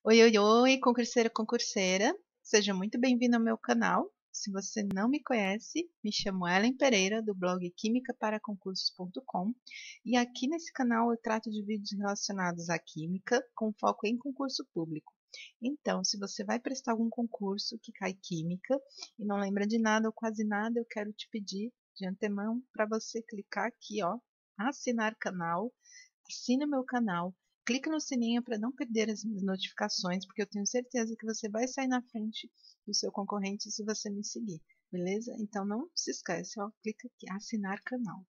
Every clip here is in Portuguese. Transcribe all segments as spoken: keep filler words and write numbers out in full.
Oi, oi, oi, concurseira, concurseira. Seja muito bem-vindo ao meu canal. Se você não me conhece, me chamo Ellen Pereira, do blog química para concursos ponto com, e aqui nesse canal eu trato de vídeos relacionados à química, com foco em concurso público. Então, se você vai prestar algum concurso que cai química e não lembra de nada ou quase nada, eu quero te pedir de antemão para você clicar aqui, ó, assinar canal, assine o meu canal. Clica no sininho para não perder as minhas notificações, porque eu tenho certeza que você vai sair na frente do seu concorrente se você me seguir, beleza? Então não se esquece, ó, clica aqui, assinar canal.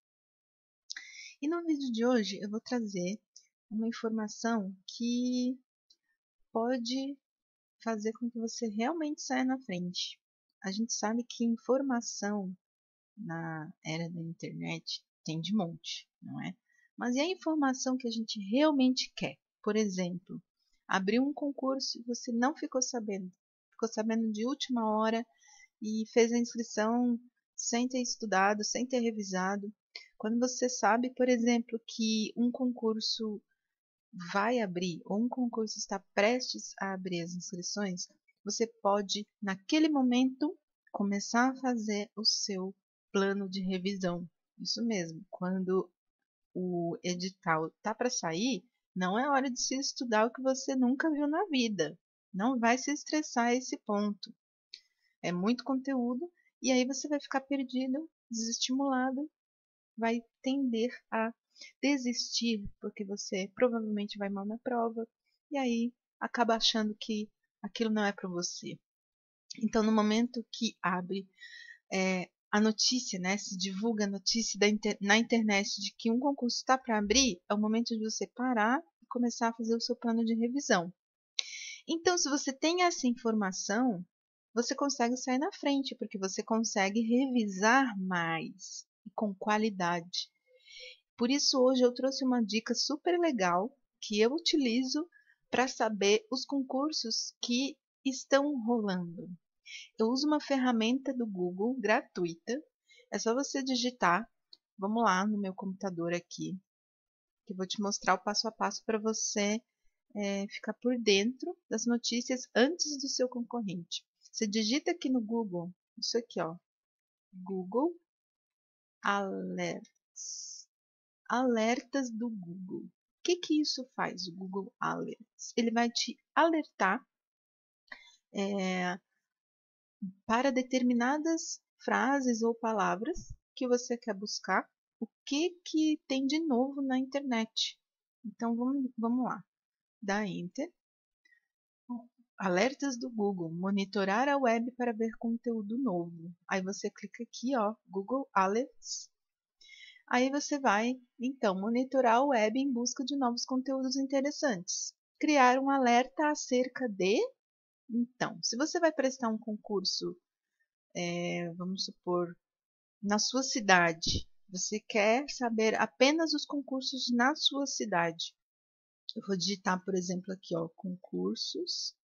E no vídeo de hoje eu vou trazer uma informação que pode fazer com que você realmente saia na frente. A gente sabe que informação na era da internet tem de monte, não é? Mas e a informação que a gente realmente quer? Por exemplo, abriu um concurso e você não ficou sabendo, ficou sabendo de última hora e fez a inscrição sem ter estudado, sem ter revisado. Quando você sabe, por exemplo, que um concurso vai abrir ou um concurso está prestes a abrir as inscrições, você pode, naquele momento, começar a fazer o seu plano de revisão. Isso mesmo, quando o edital está para sair, não é hora de se estudar o que você nunca viu na vida. Não vai se estressar a esse ponto. É muito conteúdo e aí você vai ficar perdido, desestimulado, vai tender a desistir porque você provavelmente vai mal na prova e aí acaba achando que aquilo não é para você. Então, no momento que abre é, a notícia, né, se divulga a notícia da inter na internet de que um concurso está para abrir, é o momento de você parar e começar a fazer o seu plano de revisão. Então, se você tem essa informação, você consegue sair na frente, porque você consegue revisar mais e com qualidade. Por isso, hoje eu trouxe uma dica super legal que eu utilizo para saber os concursos que estão rolando. Eu uso uma ferramenta do Google gratuita. É só você digitar. Vamos lá no meu computador aqui, que eu vou te mostrar o passo a passo para você é, ficar por dentro das notícias antes do seu concorrente. Você digita aqui no Google, isso aqui, ó, Google Alerts. Alertas do Google. O que que isso faz, o Google Alerts? Ele vai te alertar é, para determinadas frases ou palavras que você quer buscar, o que que tem de novo na internet. Então vamos, vamos lá. Dá Enter. Alertas do Google. Monitorar a web para ver conteúdo novo. Aí você clica aqui, ó, Google Alerts. Aí você vai, então, monitorar a web em busca de novos conteúdos interessantes. Criar um alerta acerca de... Então, se você vai prestar um concurso, é, vamos supor, na sua cidade, você quer saber apenas os concursos na sua cidade. Eu vou digitar, por exemplo, aqui, ó, concursos,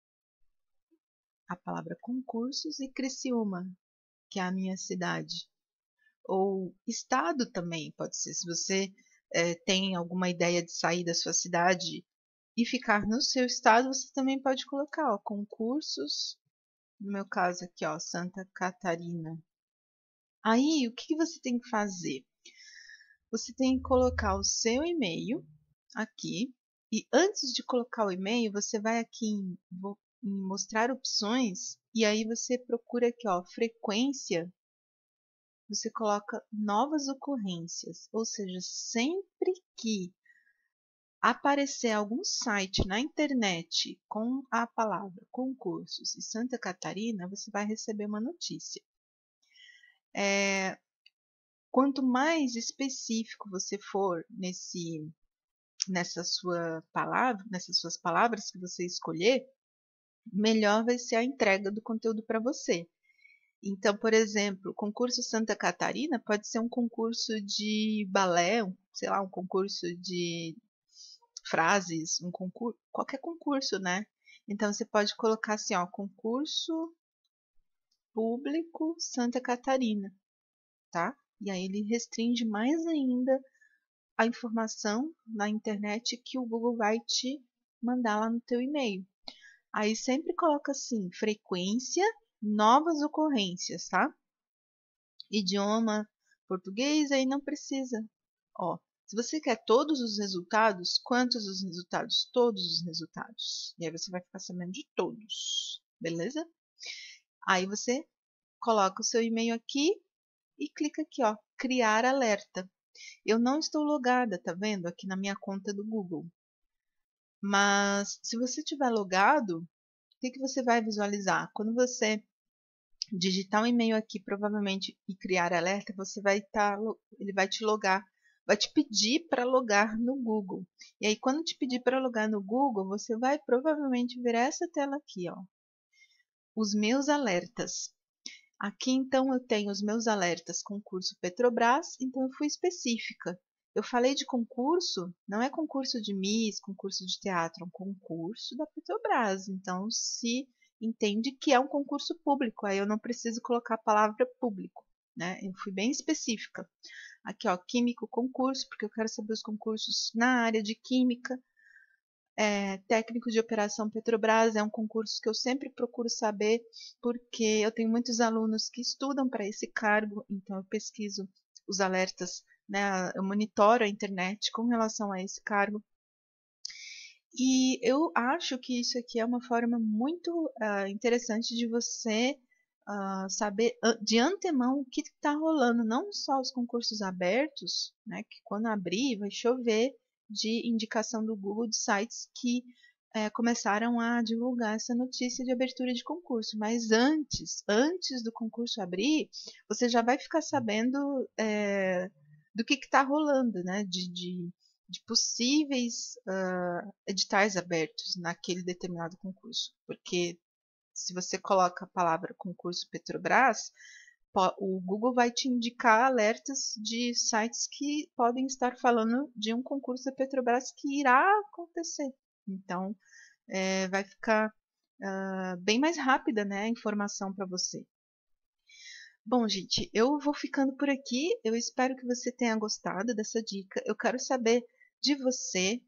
a palavra concursos e Criciúma, que é a minha cidade. Ou estado também, pode ser. Se você é, tem alguma ideia de sair da sua cidade e ficar no seu estado, você também pode colocar, ó, concursos, no meu caso aqui, ó, Santa Catarina. Aí, o que você tem que fazer? Você tem que colocar o seu e-mail aqui, e antes de colocar o e-mail, você vai aqui em, em mostrar opções, e aí você procura aqui, ó, frequência, você coloca novas ocorrências, ou seja, sempre que aparecer algum site na internet com a palavra concursos e Santa Catarina, você vai receber uma notícia. É, quanto mais específico você for nesse, nessa sua palavra, nessas suas palavras que você escolher, melhor vai ser a entrega do conteúdo para você. Então, por exemplo, o concurso Santa Catarina pode ser um concurso de balé, um, sei lá, um concurso de frases, um concurso, qualquer concurso, né? Então você pode colocar assim, ó, concurso público Santa Catarina, tá? E aí ele restringe mais ainda a informação na internet que o Google vai te mandar lá no teu e-mail. Aí sempre coloca assim, frequência, novas ocorrências, tá? Idioma, português, aí não precisa. Ó, se você quer todos os resultados, quantos os resultados? Todos os resultados. E aí você vai ficar sabendo de todos, beleza? Aí você coloca o seu e-mail aqui e clica aqui, ó, criar alerta. Eu não estou logada, tá vendo? Aqui na minha conta do Google. Mas se você tiver logado, o que, que você vai visualizar? Quando você digitar um e-mail aqui, provavelmente, e criar alerta, você vai estar, tá, ele vai te logar, vai te pedir para logar no Google. E aí, quando te pedir para logar no Google, você vai provavelmente ver essa tela aqui, ó, os meus alertas. Aqui, então, eu tenho os meus alertas concurso Petrobras, então eu fui específica. Eu falei de concurso, não é concurso de Miss, concurso de teatro, é um concurso da Petrobras. Então, se entende que é um concurso público, aí eu não preciso colocar a palavra público, né? Eu fui bem específica. Aqui, ó, químico concurso, porque eu quero saber os concursos na área de química. É, técnico de operação Petrobras é um concurso que eu sempre procuro saber, porque eu tenho muitos alunos que estudam para esse cargo, então eu pesquiso os alertas, né, eu monitoro a internet com relação a esse cargo. E eu acho que isso aqui é uma forma muito uh, interessante de você uh, saber de antemão o que está rolando, não só os concursos abertos, né, que quando abrir vai chover de indicação do Google de sites que é, começaram a divulgar essa notícia de abertura de concurso. Mas antes, antes do concurso abrir, você já vai ficar sabendo é, do que está rolando, né? De, de, de possíveis uh, editais abertos naquele determinado concurso. Porque se você coloca a palavra concurso Petrobras, o Google vai te indicar alertas de sites que podem estar falando de um concurso da Petrobras que irá acontecer. Então, é, vai ficar uh, bem mais rápida, né, a informação para você. Bom, gente, eu vou ficando por aqui. Eu espero que você tenha gostado dessa dica. Eu quero saber de você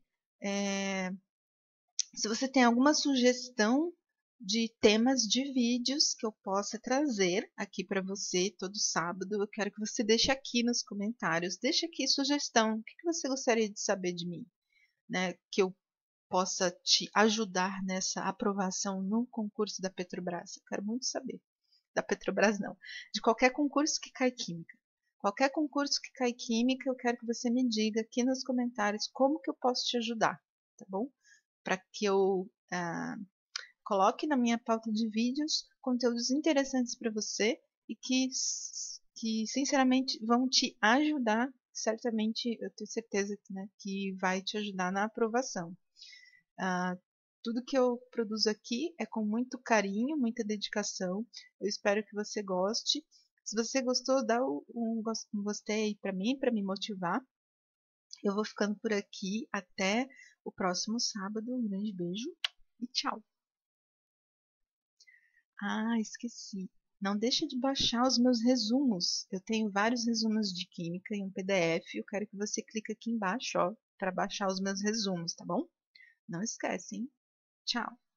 é, se você tem alguma sugestão de temas de vídeos que eu possa trazer aqui para você todo sábado. Eu quero que você deixe aqui nos comentários. Deixe aqui sugestão. O que você gostaria de saber de mim, né? Que eu possa te ajudar nessa aprovação no concurso da Petrobras. Eu quero muito saber. Da Petrobras não. De qualquer concurso que cai química. Qualquer concurso que cai química, eu quero que você me diga aqui nos comentários como que eu posso te ajudar, tá bom? Para que eu ah, coloque na minha pauta de vídeos conteúdos interessantes para você e que, que, sinceramente, vão te ajudar. Certamente, eu tenho certeza que, né, que vai te ajudar na aprovação. Ah, tudo que eu produzo aqui é com muito carinho, muita dedicação. Eu espero que você goste. Se você gostou, dá um gostei para mim, para me motivar. Eu vou ficando por aqui. Até o próximo sábado. Um grande beijo e tchau. Ah, esqueci. Não deixa de baixar os meus resumos. Eu tenho vários resumos de química em um P D F. Eu quero que você clique aqui embaixo, ó, para baixar os meus resumos, tá bom? Não esquece, hein? Tchau.